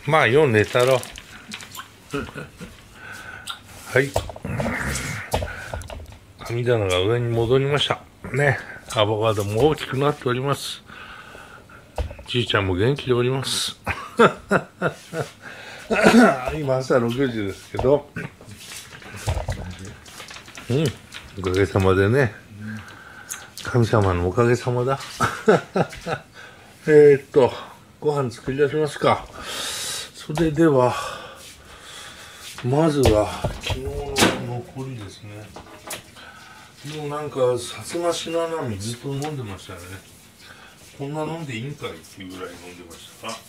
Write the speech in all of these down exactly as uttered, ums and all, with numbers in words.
まあよう寝たろ。はい。網棚が上に戻りましたね。アボカドも大きくなっております。じいちゃんも元気でおります。今朝ろくじですけど、うん、おかげさまでね、神様のおかげさまだ。えっとご飯作り出しますか。それではまずは昨日の残りですね。もうなんかさつましななみずっと飲んでましたよね。こんな飲んでいいんかいっていうぐらい飲んでましたが、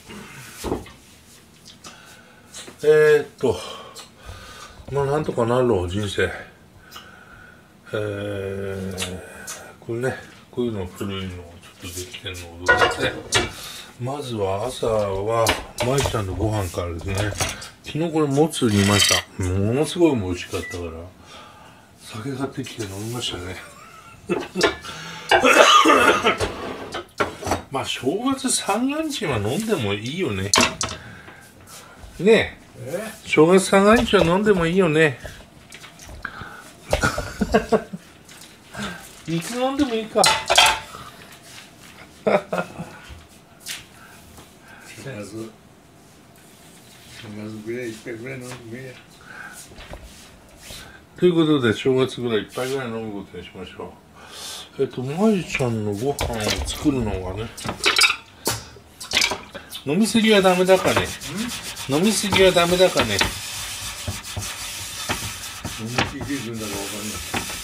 えー、っとまあなんとかなるろ人生。えー、これね、こういうの古いのちょっとできてるのを踊って、まずは朝はまいちゃんのご飯からですね。昨日これもつ煮ました。ものすごい美味しかったから酒買ってきて飲みましたね。まあ正月三が日は飲んでもいいよね。ねえ、正月三が日は飲んでもいいよね。いつ飲んでもいいか。 正月正月ぐらいいっぱいぐらい飲んでもいいや。 ということで正月ぐらいいっぱいぐらい飲むことにしましょう。えっとまゆちゃんのご飯を作るのがね、飲みすぎはダメだかね。飲みすぎはダメだかね。 飲みすぎるんだろうわかんない。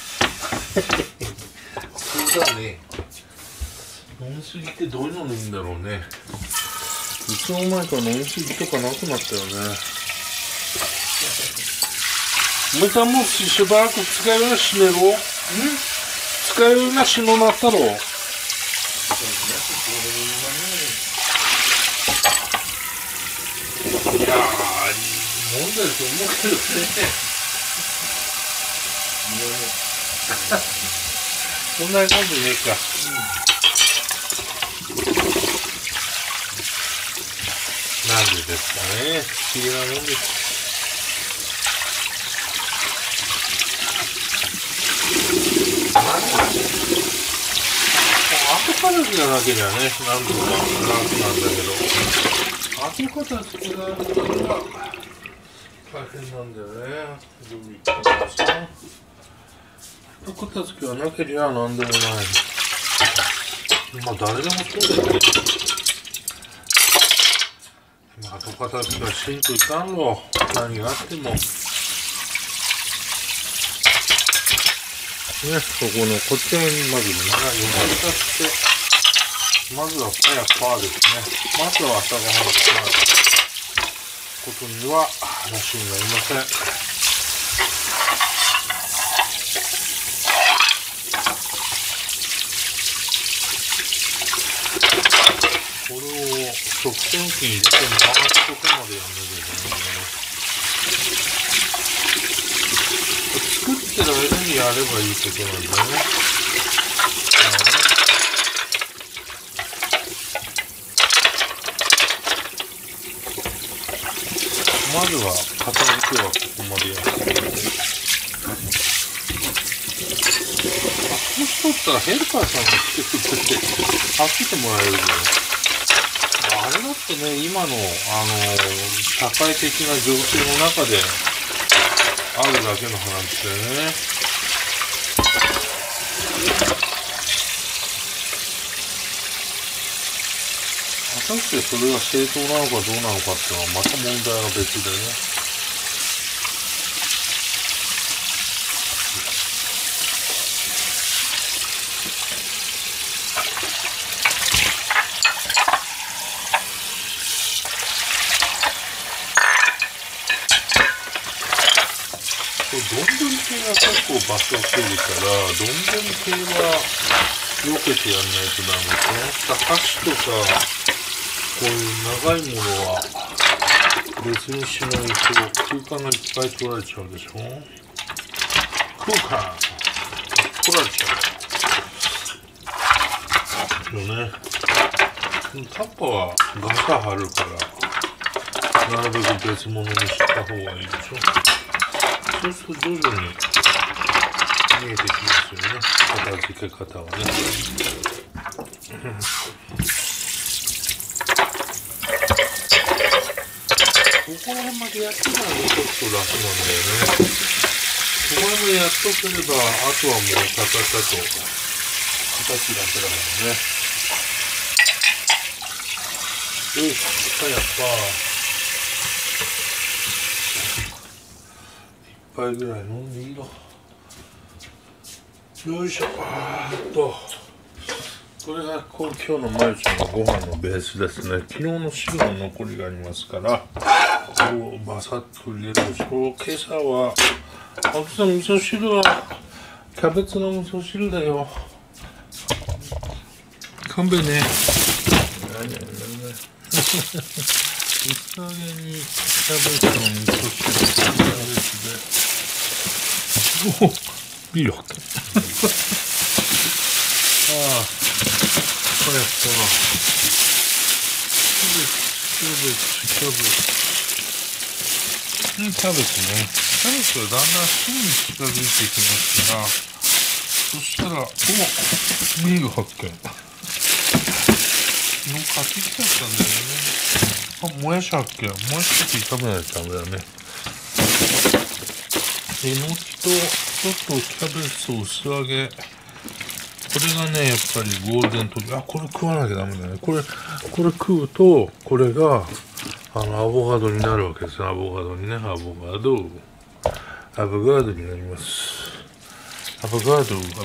そうだね。飲みすぎってどういうの飲むんだろうね。いつの間にか飲みすぎとかなくなったよね。お前さんもしばらく使いなしねろ。ん使いなしのなったろ。いやー、飲んでると思うけどね。そんなに飲んでねえか。なんでですかね。不思議なもんです。後片付けがなければね、なんとか楽なんだけど、後片付けがあるから大変なんだよね。どういったんですか。後片付けがなければなんでもない。まあ誰でもそうだよね。後片付けはしんといかんろ。何があっても。ね、そこのこっちにまずみんな読み出して、まずは早くパーですね。まずは朝ごはんを作ることにはなしになりません。これを食洗機に入れて回すとこまでやんなきゃいけないんだね。作ってる間にやればいいことなんだよね。まずは片付けはここまでやる。もし取ったらヘルパーさんが来てくれて助けてもらえるよ。あれだってね、今のあの社会的な情勢の中であるだけの話だよね。果たしてそれが正当なのかどうなのかっていうのはまた問題が別でね。どんぶり系が結構場所を取るから、どんぶり系は避けてやんないとダメ。この下箸とかこういう長いものは別にしないと空間がいっぱい取られちゃうでしょ。空間取られちゃうよね。タッパーはガサ張るからなるべく別物にした方がいいでしょ。そうすると徐々に見えてきますよね、片付け方はね。ここら辺までやってからちょっと楽なんだよね。ここら辺やっとければ、あとはもうタタタと形だけだからね。よし、やっぱ一杯ぐらい飲んでいいの。よいしょ。あーっとこれが今日のまゆちゃんのご飯のベースですね。昨日の汁の残りがありますから、これをバサッと入れるでしょう。今朝は青木さん、味噌汁はキャベツの味噌汁だよ。勘弁ね。何何何いい加減にキャベツの味噌汁キャベツでおおビールあったああこれやったな。キャベツキャベツキャベツうん、キャベツね。キャベツはだんだん芯に近づいていきますから、そしたらおビール発見。昨日買ってきちゃったんだよね。あ、もやし発見。もやしって炒めないとダメだね。えのきとちょっとキャベツを薄揚げ。これがね、やっぱりゴールデントリー。あ、これ食わなきゃダメだね。これ、これ食うと、これが、あの、アボカドになるわけです。アボカドにね、アボカド。アボカドになります。アボカド、アボカド。はい、じゃあ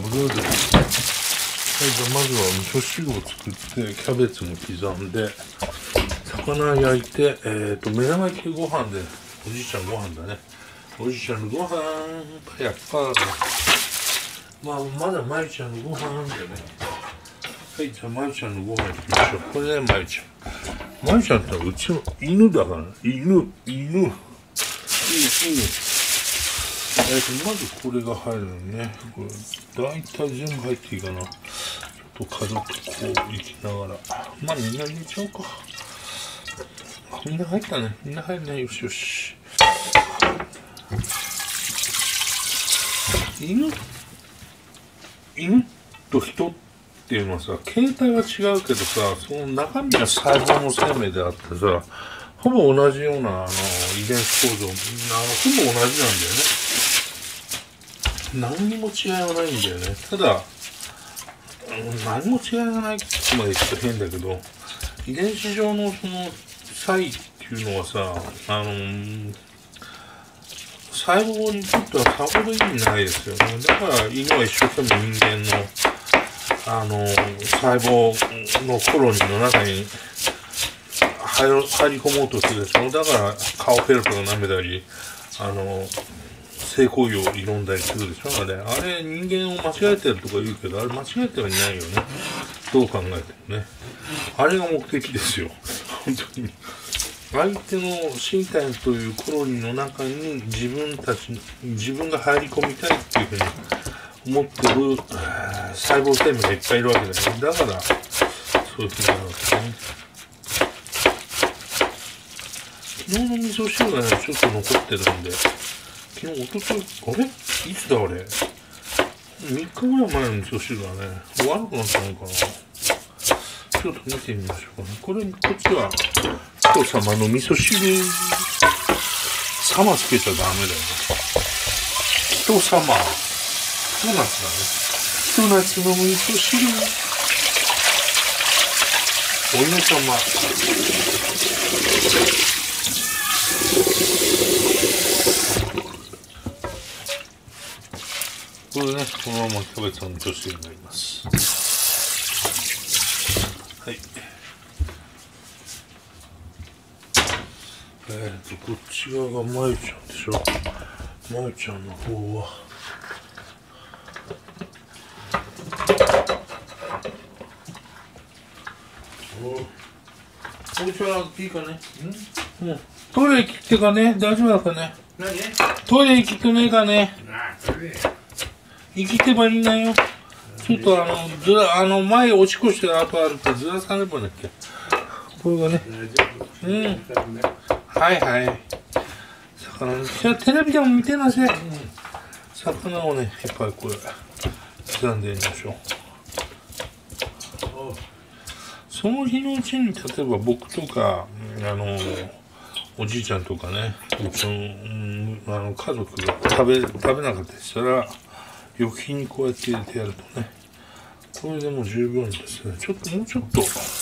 まずは味噌汁を作って、キャベツも刻んで、魚焼いて、えっと、目玉焼きご飯で、おじいちゃんご飯だね。おじいちゃんのご飯、やっぱ、まあ、まだまゆちゃんのご飯なんだよね。はい、じゃあまゆちゃんのご飯いきましょう。これね、まゆちゃん。まゆちゃんってうちの犬だから、犬、犬、犬、犬。えっと、まずこれが入るのね。これ、だいたい全部入っていいかな。ちょっと数えてこういきながら。まあ、みんな入れちゃおうか。みんな入ったね。みんな入るね。よしよし。犬犬と人っていうのはさ、形態は違うけどさ、その中身は細胞の生命であってさ、ほぼ同じようなあの遺伝子構造、あのほぼ同じなんだよね。何にも違いはないんだよね。ただ、何も違いがないってまで言って変だけど、遺伝子上のその差異っていうのはさ、あのー、細胞にとってはさほど意味ないですよね。だから犬は一生懸命人間のあの細胞のコロニーの中に入り込もうとするでしょ。だから顔ペロペロ舐めたり、あの性行為を挑んだりするでしょ。あれ、あれ人間を間違えてるとか言うけど、あれ間違えてはいないよね。どう考えてもね。あれが目的ですよ。本当に。相手の身体というコロニーの中に自分たち、自分が入り込みたいっていうふうに思ってる細胞生命がいっぱいいるわけだよね。だから、そういうふうになるわけね。昨日の味噌汁がね、ちょっと残ってるんで、昨日、おととい、あれいつだあれ ?みっかぐらい前の味噌汁がね、悪くなったのかな。ちょっと見てみましょうかね。これ、こっちは、人様の味噌汁、様つけちゃダメだよね。人様、ひと夏だね。ひと夏の味噌汁、お犬様。これね、このままキャベツの味噌汁になります。はい。えーと、こっち側がまゆちゃんでしょ。まゆちゃんの方は、おお茶いいかね。ん、うん、トイレ行ってかね、大丈夫だかね。 何？ トイレ行きてねえかね。 あ、トイレ。 生きてばいいなよ。ちょっとあの、ずら、あの、前落ち越してる後あるからずらさねばだっけ。これがね。うん。 はいはい。魚、じゃあテレビでも見てなせ。うん、魚をね、いっぱいこれ、刻んでみましょう。その日のうちに、例えば僕とか、あの、おじいちゃんとかね、うちの、うん、あの家族が食べ、食べなかったりしたら、翌日にこうやって入れてやるとね、これでも十分ですね。ちょっと、もうちょっと、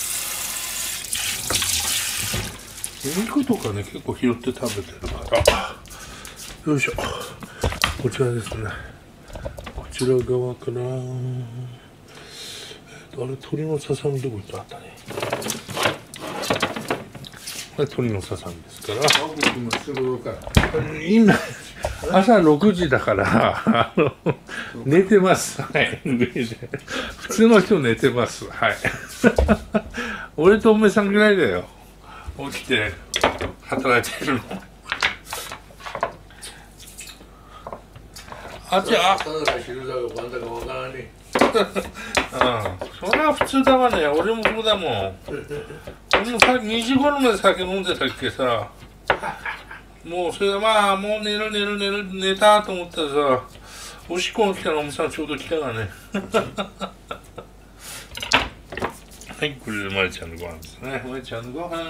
肉とかね、結構拾って食べてるから、よいしょ。こちらですね。こちら側から、えっと、あれ、鶏のささみどこ行ったあったね。これ鶏のささみですから。今、朝ろくじだから、あの、寝てます。はい。普通の人寝てます。はい。俺とおめさんぐらいだよ。起きて、働いてるの。あっちは、うん、それは普通だわね。俺もそうだもん。俺もさにじ頃まで酒飲んでたっけさ。もうそれでまあもう寝る寝る寝る寝たと思ったらさ、おしっこが来たらおみさんちょうど来たからね。はい、これでまりちゃんのご飯ですね。まりちゃんのご飯。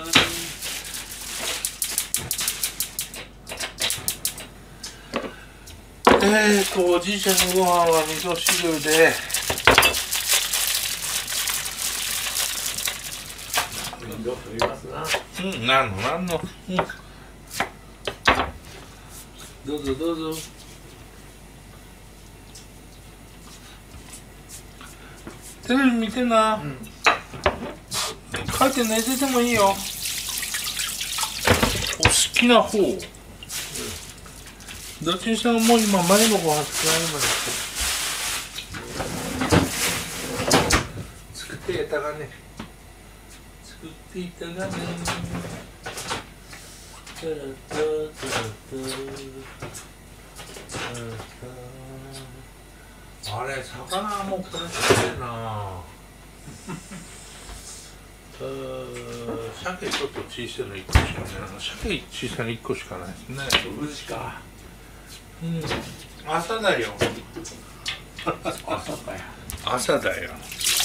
えーと、おじいちゃんのご飯は味噌汁で、うん、なんのなんの、うん、どうぞどうぞ。テレビ見てな、うん、帰って寝ててもいいよ。お好きな方、うん、どっちにしてももう今前のご飯作られまで作っていたがね作っていたがねあれ魚もこれしかねえな鮭ちょっと小さいのいっこしかないな。鮭小さいのいっこしかないですね。無事か。うん、朝だよ。朝だよ。朝だよ。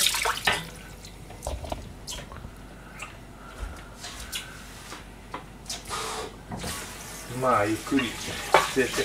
まあゆっくり出て。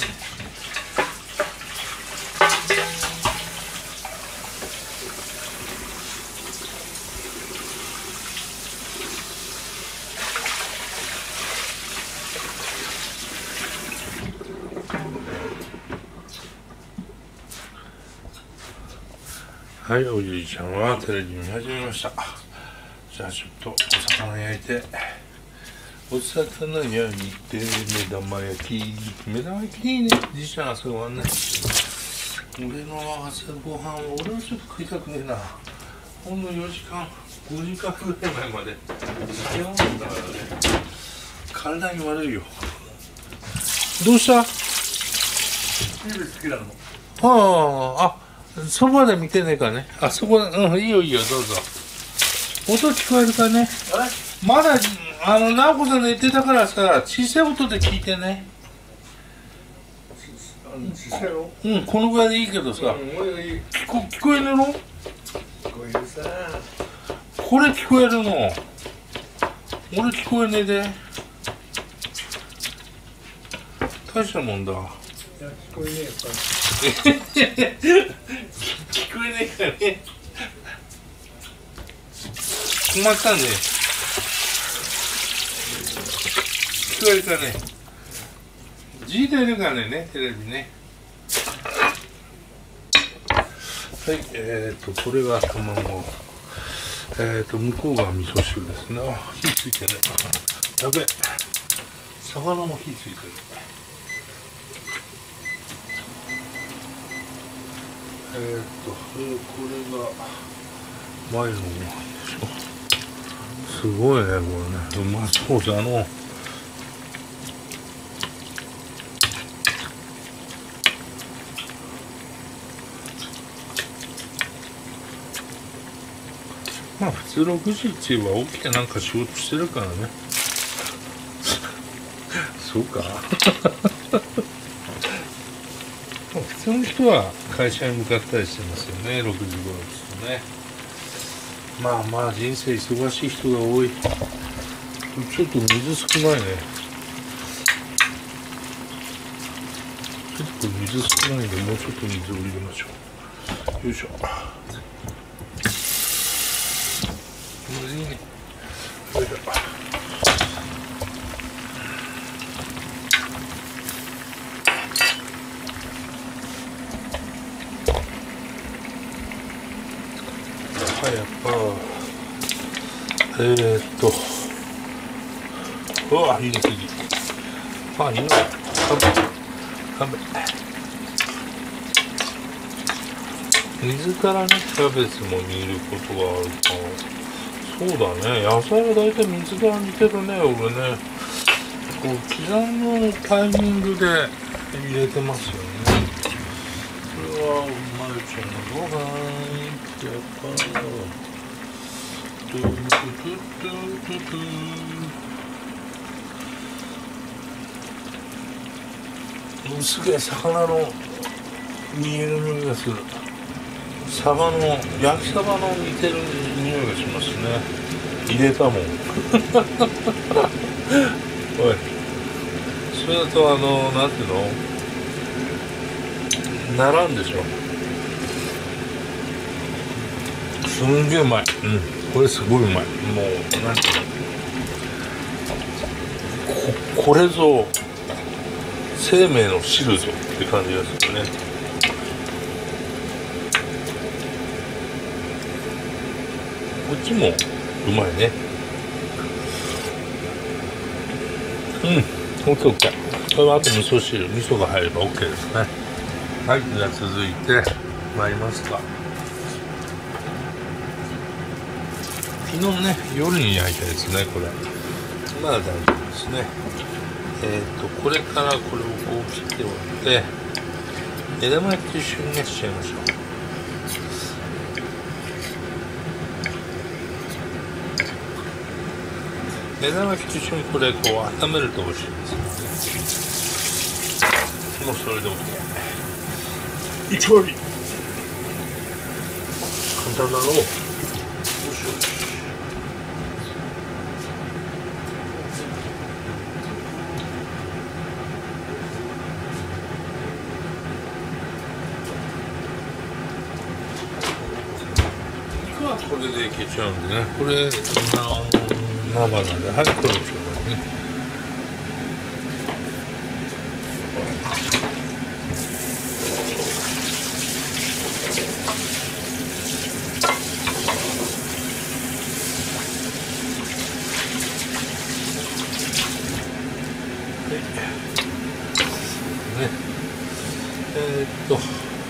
はい、おじいちゃんはテレビ見始めました。じゃあちょっとお魚焼いて、お魚焼いて目玉焼き、目玉焼きいいね。じいちゃん朝ごはんね。俺の朝ごはんは俺はちょっと食いたくねえな。ほんのよじかん、ごじかんぐらい前まで酒飲んだからね。体に悪いよ。どうした？ ビール好きなの？ ああ、あ。そばで見てねえかね。あそこ、うん、いいよいいよ、どうぞ。音聞こえるかね。まだ、あの、直子さん寝てたからさ、小さい音で聞いてね。 小さいの？ うん、このぐらいでいいけどさ。うん、聞こ、聞こえるの？聞こえるさ。 これ聞こえるの。俺聞こえねえで。大したもんだ。 いや、聞こえねえやっぱり。 聞こえないからね。困ったね。聞こえるかね。G 出るからね、テレビね。はい、えーと、これが卵。えーと、向こうが味噌汁ですね。あ、火ついてね。やべえ。魚も火ついてる。えー、っと、えー、これが前のご飯でしょ。すごいね、これね。うまそうだの。まあ普通ろくじって言えば起きてなんか仕事してるからね。 そうか普通の人は会社に向かったりしてますよね、ろくじ頃ですとね。まあまあ人生忙しい人が多い。ちょっと水少ないね。ちょっとこれ水少ないんで、もうちょっと水を入れましょう。よいしょ。これでいいね。これだ。はい、やっぱえー、っとうわ入れすぎ。あ、いいの勘弁勘弁。水からね、キャベツも煮ることがあるか。そうだね、野菜は大体水から煮てるね、俺ね。こう刻むタイミングで入れてますよね。これはまるちゃんのご飯やっぱトゥトゥトゥトゥトゥ。もうすげえ魚の煮える匂いがする。サバの焼きサバの似てる匂いがしますね。入れたもんおい、それだとあのなんていうの、ならんでしょ。すんげえうまい。うん、これすごいうまい。もうなんていうの、 こ, これぞ生命の汁ぞって感じがするね。こっちもうまいね。うん、オッケーオッケー。これはあと味噌汁、味噌が入れば OK ですね。はい、じゃあ続いて参りますか。昨日ね、夜に焼いたやつね、これ。まあ大丈夫ですね。えっと、これからこれをこう切っておいて、枝豆と一緒にね、しちゃいましょう。枝豆と一緒にこれこう温めると美味しいですね。もうそれで OK。一割簡単だろう。よしよし。肉はこれでいけちゃうんでね。これあの生なんで、はい、これをちょうだいね。ね、えー、っと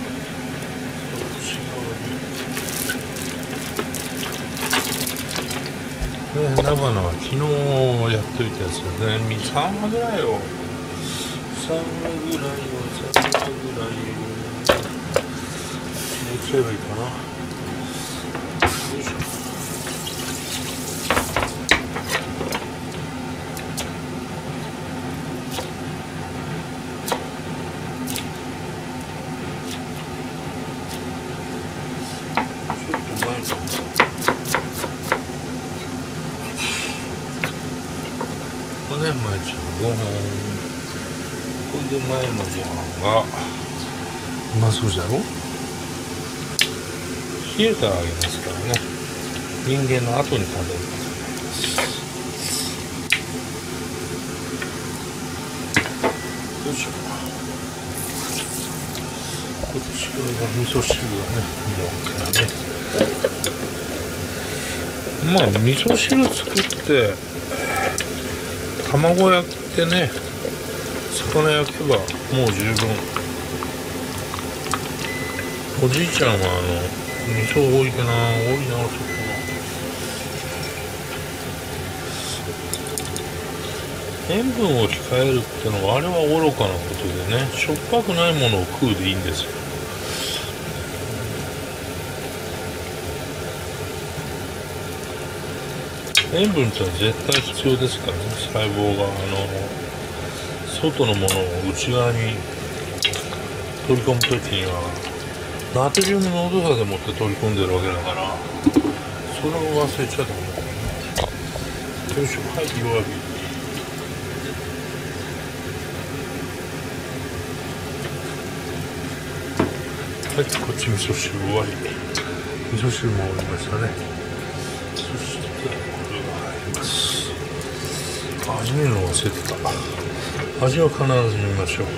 菜花は昨日やっといたやつだね。さんわぐらいをさんわぐらいをさんわぐらいを入れちゃえばいいかな。よいしょ。ちょっと前かも。これね、前ちゃんごほん。これで前のご飯がうまそうじゃろ。冷えたらあげますからね。人間の後に食べるから。よいしょ。こっちが味噌汁がね、もうからね。まあ味噌汁作って卵焼いてね、魚焼けばもう十分。おじいちゃんはあの味噌多いかな、多いな、そこな。塩分を控えるってのはあれは愚かなことでね、しょっぱくないものを食うでいいんですよ。塩分ってのは絶対必要ですからね。細胞があの外のものを内側に取り込むときにはナトリウム濃度差でもって取り込んでるわけだから、それを忘れちゃダメだよね。よいしょ、はい、弱火。はい、こっち味噌汁終わり。味噌汁も終わりましたね。そしてこれが入ります。味見るの忘れてた。味は必ず見ましょう。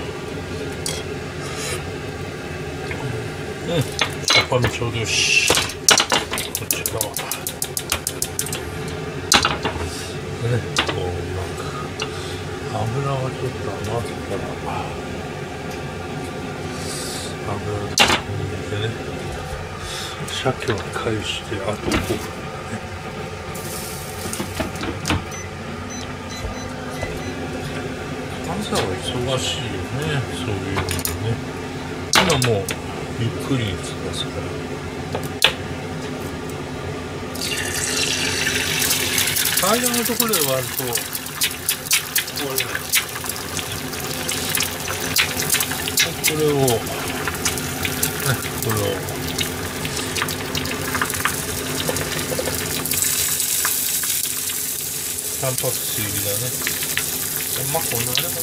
うん、さっぱりちょうどよし。こっち側でね、こううまく油はちょっと余ったから油でね、鮭は返してあとごふんね。朝は忙しいよね、そういうのね。今もうゆっくりにしますから。間のところで割ると終わりない。これをね、これをタンパク質入りだね。まあこんなあれかな。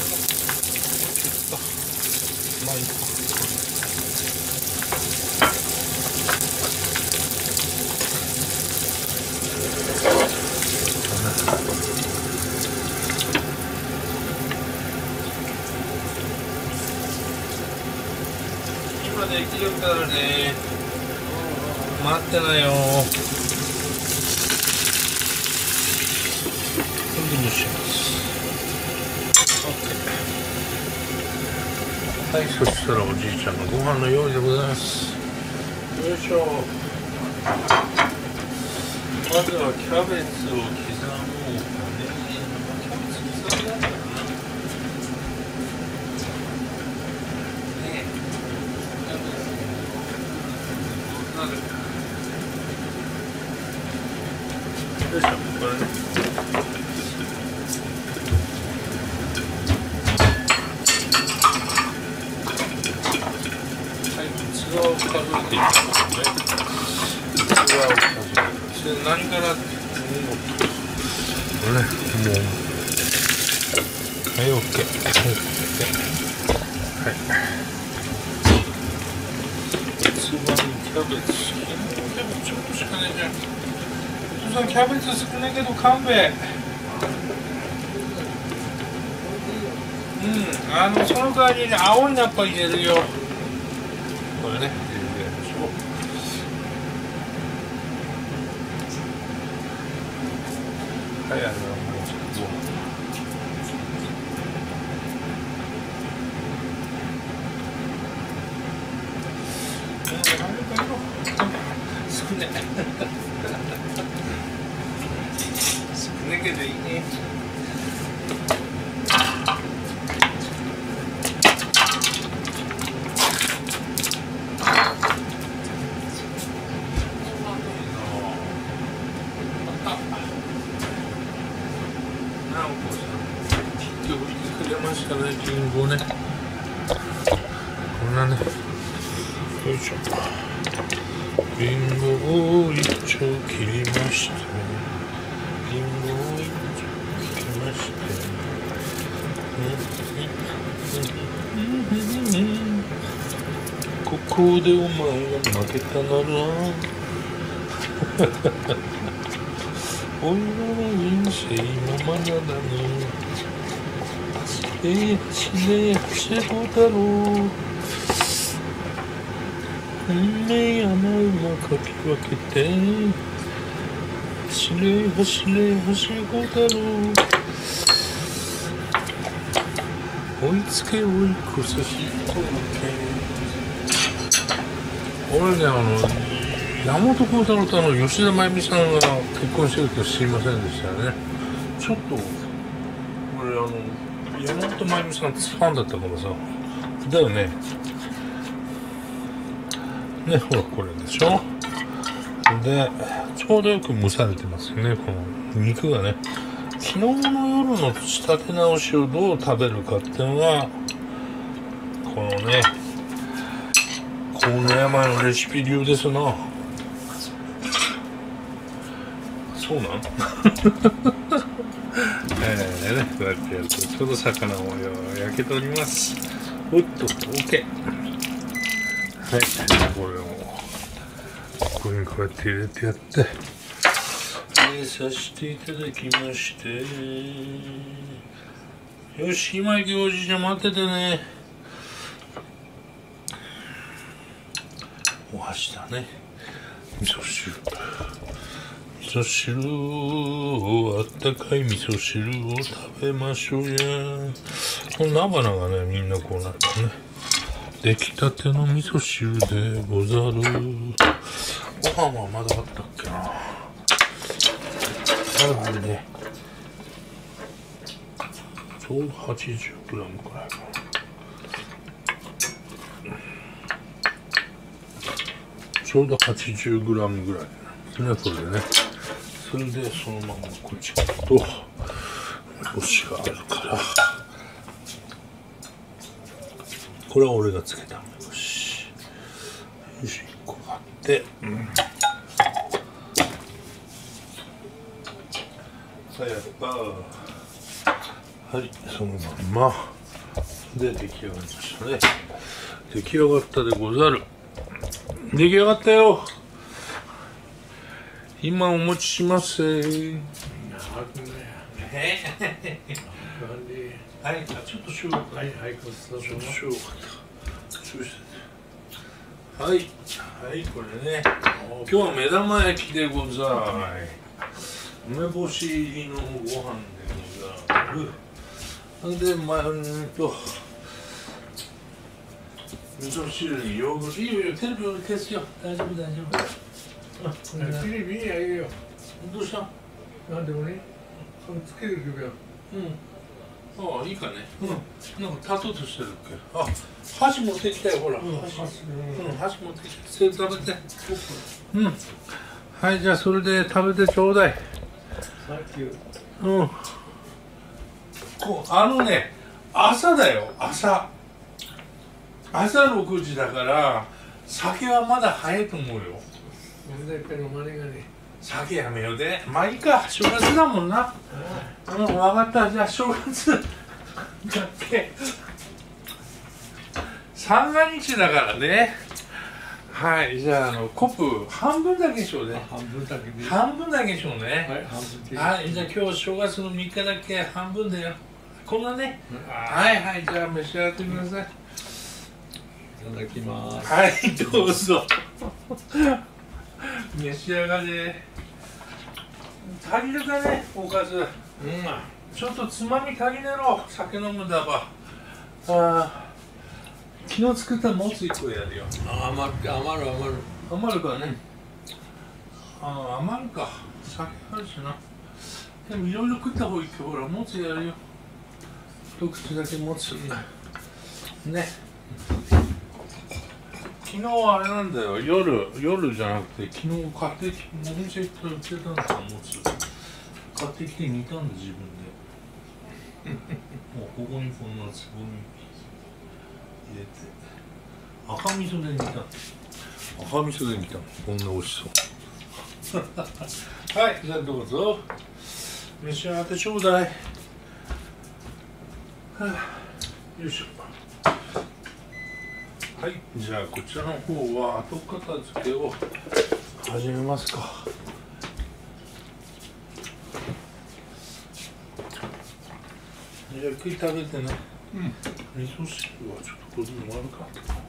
まあいいか。今できるからね。待ってなよ。今度蒸します。はい、そしたらおじいちゃんのご飯の用意でございます。よいしょ。まずはキャベツを刻もうかね。キャベツ刻んだんだよな。ねえ。なる。よいしょ、これね。器を数えていきますね。器を数えて、何からもうね、もうはい、オッケー。はい。器にキャベツ、キャベツちょっとしかないじゃん。お父さんキャベツ少ないけど勘弁。うん、あのその代わりに青いナッパ入れるよ。これね、入れましょう。はい、あの、もうちょっと。うん、あれだよ。少ね。少ねけどいいね。リンゴね、こんなね、よいしょ。リンゴを一丁切りまして、リンゴを一丁切りまして、ここでお前が負けたならおいらの人生もまだだね。えー、走れ走れどうだろう。運命山馬かき分けて走れ走れ走れどうだろう。追いつけ追い越せしとけ。俺ね、あの山本幸太郎とあの吉田真由美さんが結婚してると知りませんでしたよね。ちょっと俺あの山本真由美さんファンだったからさ。だよね。ね、ほらこれでしょ。で、ちょうどよく蒸されてますよね、この肉がね。 昨日の夜の仕立て直しをどう食べるかっていうのがこのね河野山のレシピ流ですな。そうなんえーね、こうやってやるとちょうど魚も焼けております。おっと OK。 はい、これをここにこうやって入れてやって入れさせていただきまして、よし、今行事じゃ待っててね。お箸だね。味噌汁味噌汁をあったかい味噌汁を食べましょうや。この菜花がねみんなこうなってね、出来たての味噌汁でござる。ご飯はまだあったっけな。あるね、ちょうど はちじゅうグラム くらいかな。ちょうど はちじゅうグラム ぐらいですね、これでね。それでそのままこっちと星があるから、これは俺がつけた梅干し。よし、いっこあって、うん、さあやった。はい、そのまんまで出来上がりましたね。出来上がったでござる。出来上がったよ。今お持ちします。はい、ちょっとしようか。はい、はい、ごちそうさま。ちょっとしようか。はい、はい、これね。今日は目玉焼きでござい。梅干し入りのご飯でござる。で、まあ、うんと。味噌汁にヨーグルト。いいよいいよ、テレビを消すよ。大丈夫大丈夫。 テレビいいやいいよ。 どうした？ なんでもね、そのつけるけど。 うん。ああ、いいかね。うん。なんか立とうとしてるっけ。あ、箸持ってきたよ、ほら。うん、箸。うん、箸持ってきて。それ食べて。うん。はい、じゃあそれで食べてちょうだい。 サンキュー。うん。こう、あのね、朝だよ、朝。朝ろくじだから、酒はまだ早いと思うよ。酒やめようで。まあいいか、正月だもんな。うん、分かった。じゃあ正月だって三が日だからね。はい、じゃああのコップ半分だけしようね。 半分だけで。 半分だけしようね。 はい、半分で。 はい、じゃあ今日正月のみっかだけ半分だよ。こんなね。はいはい、じゃあ召し上がってください。 いただきます。 はい、どうぞ。召し上がれ。足りるかね、おかず。うん、ちょっとつまみ足りねえろ。酒飲むだば。あ、昨日作ったもついっこやるよ。 あ、余る余る余る。 余るかね。あ、余るか。酒あるしな。でもいろいろ食った方がいいけど、ほら、もつやるよ。一口だけもつ。ね。昨日はあれなんだよ、夜、夜じゃなくて、昨日買ってきて、お店行ったら売ってたんだよ、もつ。買ってきて煮たんだ、自分で。もうここにこんなつぼみ入れて、赤味噌で煮た。赤味噌で煮たの、こんな美味しそう。はい、じゃあどうぞ。召し上がってちょうだい。はあ、よいしょ。はい、じゃあこちらの方は後片付けを始めますか。じゃあゆっくり食べてね。うん。味噌汁はちょっとこれでもあるか。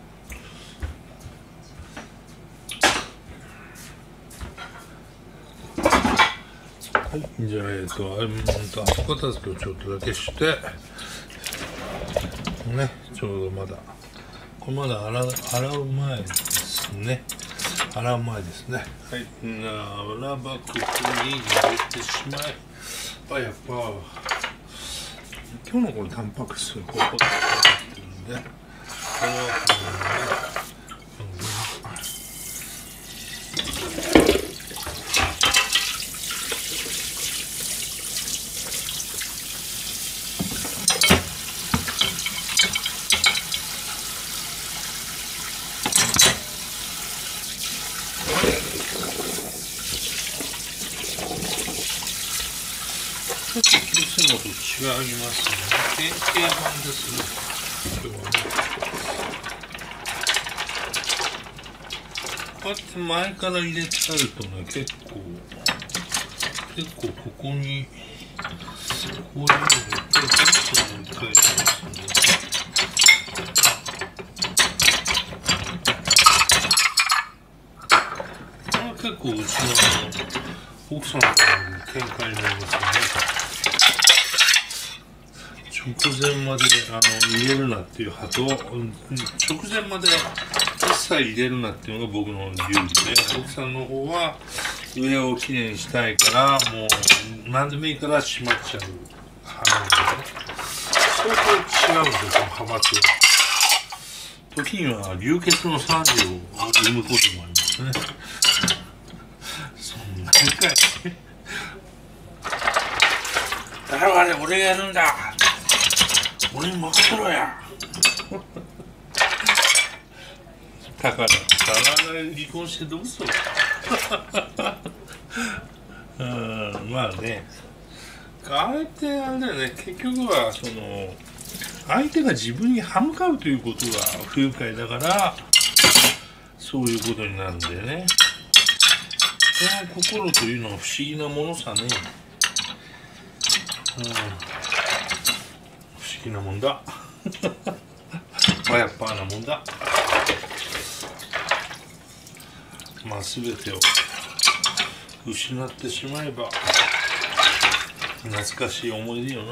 はい、じゃあえっとあれ後片付けをちょっとだけしてね、ちょうどまだ。これまだ洗う、洗う前ですね。洗う前ですね。はい。ならばここに入れてしまえば、やっぱ今日のこれタンパク質がこう入ってるんで、これはこのね、 がありますね。原型版ですね。今日はね。こうやって前から入れてあるとね、結構、結構ここに、こういうのがいっぱい出してるのに書いてますね。これは結構うちの奥さんからの見解になりますよね。直前まであの入れるなっていう派と、直前まで一切入れるなっていうのが僕の流儀で、奥さんの方は上をきれいにしたいから、もう何でもいいから閉まっちゃう派なんでね。相当違うんですよ、この派閥は。時には流血の惨事を生むこともありますね。そんなにかい。誰はね、俺がやるんだ。俺に任せろや。だから、だから離婚してどうする。うん、まあね。あれってあれだよね、結局はその相手が自分に歯向かうということが不愉快だからそういうことになるんだよね。この心というのは不思議なものさね。うん、不思議なもんだ。まあやっぱなもんだ。まあ全てを失ってしまえば懐かしい思い出よな。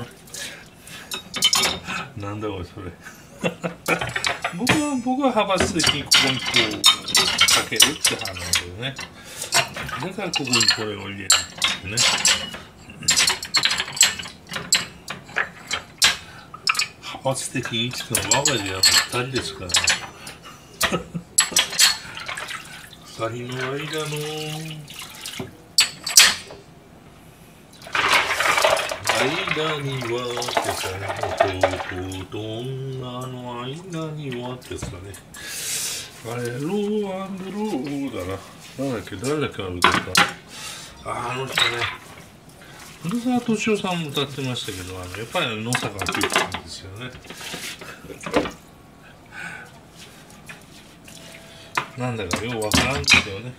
なんだこれそれ。僕は僕は派閥的にここにこうかけるって派なんだけどね。だからここにこれを入れるってね。派閥的に生きてるのは我が家ではふたりですから。ふたりの間の間にはってさね、弟と女の間にはってさね、あれ、ローアンドローだな。なんだっけ、誰だっけな、歌った。あ、あの人ね、野沢敏夫さんも歌ってましたけど、あのやっぱり野坂昭如さんですよね。なんだかようわからんですよね。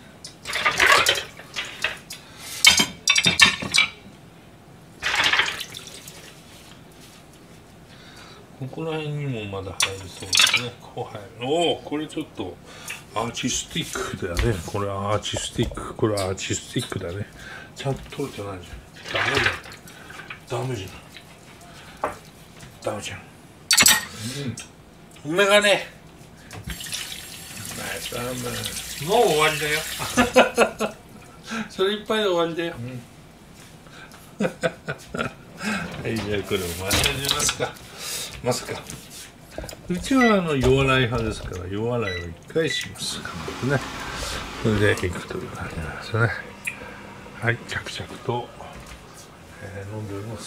ここら辺にもまだ入りそうですね。こう入る。おお、これちょっとアーティスティックだね。これアーティスティック。これアーティスティックだね。ちゃんと取れてないじゃん。ダメだ。ダメじゃん。ダメじゃん。うん。メガネ。ダメ。もう終わりだよ。それいっぱいで終わりだよ。うん、はい、じゃあこれを回し始めますか。まさかうちはあの弱洗い派ですから弱洗いを一回しますね。それでいくという感じなんですね。はい、着々と、えー、飲んでおります。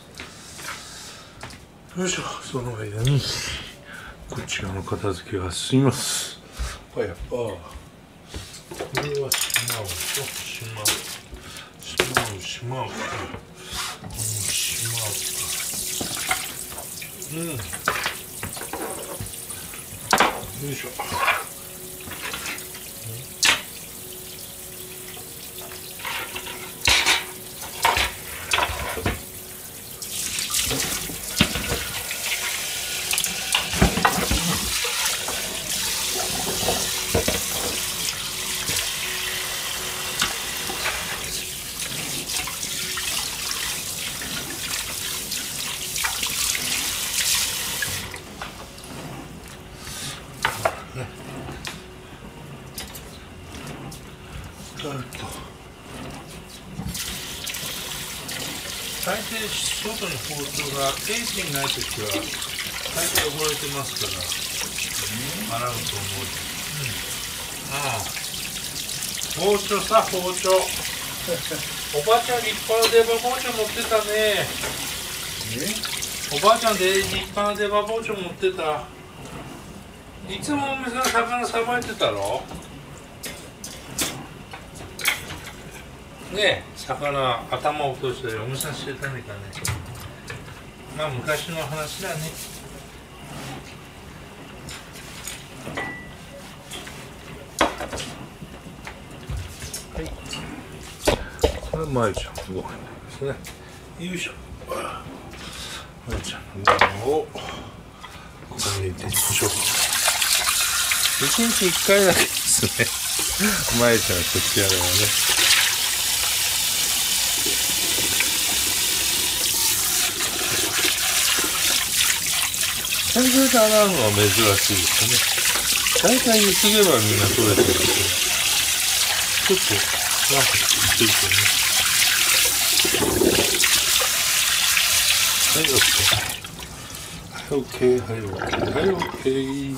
よいしょ。その間にこっち側の片付けが進みます。やっぱこれはしまうとしまうしまうしまうこのしまううん、よいしょ。大抵外に包丁がケースにないときは大抵汚れてますから、洗うと思う。うん、ああ、包丁さ、包丁。おばあちゃん立派な出刃包丁持ってたね。おばあちゃんで立派な出刃包丁持ってた。いつもお店の魚さばいてたろ。ねえ、魚頭落としたりお店してたねかね。 まあ昔の話だね。はい、これまゆちゃんのご飯ですね。よいしょ。まゆちゃんのご飯をここに入れてみましょう。一日一回だけですね。まゆちゃんのこちらではね。最初に洗うのは珍しいですね。大体ゆすげばみんな取れてるんですけど、ちょっとなんかついてね。はい、オッケー。はい、オッケー。はい、オッケー。はい、オッケ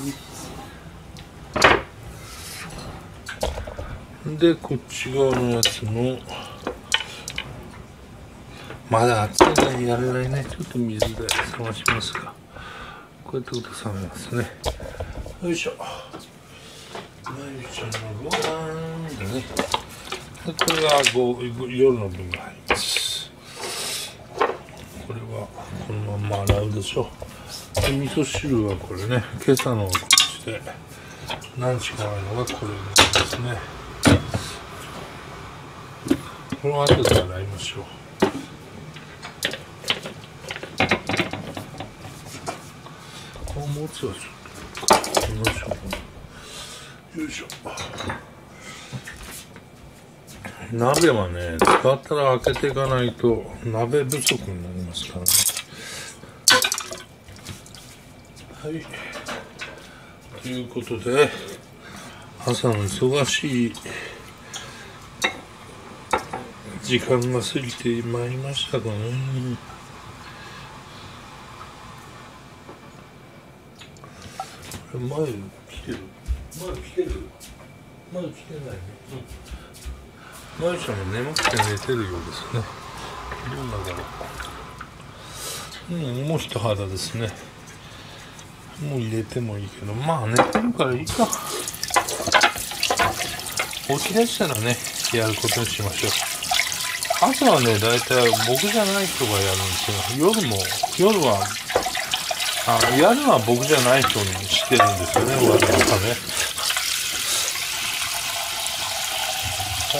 ー。で、こっち側のやつも、まだ熱いね、やれないね。ちょっと水で冷ましますか。こうやってこと冷めますね。よいしょ。まゆちゃんのご飯でね。でこれがご夜の分が入ります。これはこのまま洗うでしょ。で味噌汁はこれね。今朝のこっちで何日かあるのがこれですね。これを後で洗いましょう。持つはちょっとよいしょよいしょ。鍋はね、使ったら開けていかないと鍋不足になりますからね。はい、ということで朝の忙しい時間が過ぎてまいりましたかね。前来てる前来てる前来てないね。まゆちゃんも眠くて寝てるようですね。どうなんだろう。うん、もう一肌ですね。もう入れてもいいけど、まあ寝てるからいいか。起き出したらね、やることにしましょう。朝はね、だいたい僕じゃない人がやるんですよ。夜も、夜はあやるのは僕じゃない人にしてるんですよね、わざわざね。はい、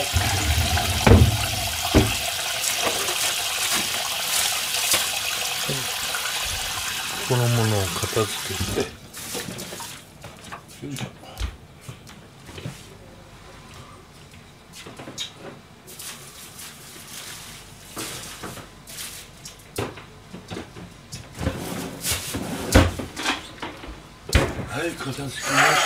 このものを片付けて、よいしょ。はい、片付きました。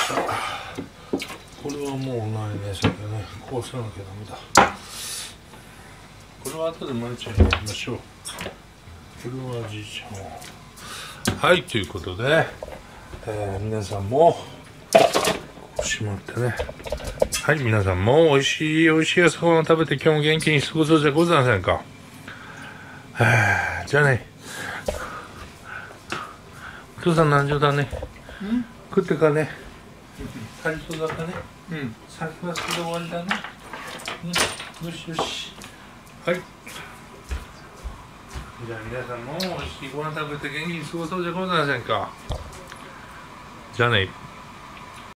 これはもうないね、それでね、こうさなきゃダメだ。これは後でまゆちゃんにやりましょう。これはじいちゃんを。はい、ということで、えー、皆さんも、こうしまってね。はい、皆さんも美味しい、美味しい朝ごはんを食べて今日も元気に過ごそうじゃございませんか。はぁ、じゃあね。お父さん何時だね。ん食ってかね。足りそうだかね。うん。先はそれで終わりだね。うん。よしよし。はい。じゃあ皆さんも美味しいご飯食べて元気に過ごそうじゃございませんか。じゃあね。